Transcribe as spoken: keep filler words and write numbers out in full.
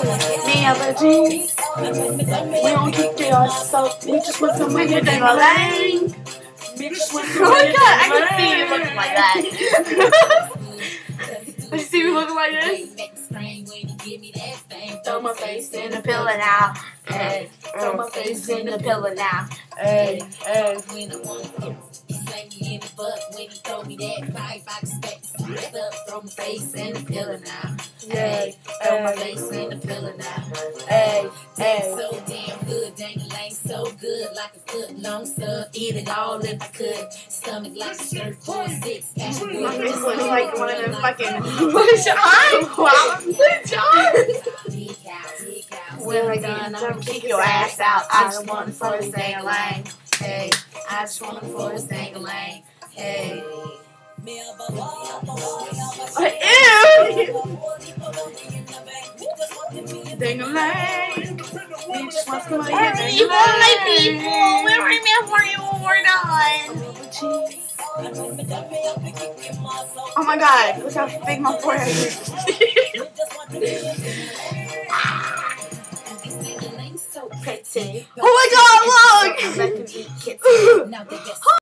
Me and the jeans. We don't kick it ourselves. We just want some weird thing a lane. We just want some Oh my weird god, I thing can see you looking like that. You see me looking like this? Throw my face in the Pillow pillow. now. Hey, throw my face in the pillow now. Hey, hey. Throw my face in the pillow now. Hey, Throw my hey, face in the pillow now. hey, hey. So damn good, dang-a-lang so good, like a foot long sub. Eat it all if I could. Stomach like a surfboard, six pack. My face looks like one of them fucking push on. Wow, push on. When I gun, I'm gonna kick your ass out. I just want to force dang-a-lang. Hey, I just want to force dang-a-lang. Hey. Ew! Dang-a-lang. We just want some weird Hurry, thing a all my lane. people! We're right before you were done. Oh my god, look how big my forehead is. Pretty. Oh my god, look! I can eat kids.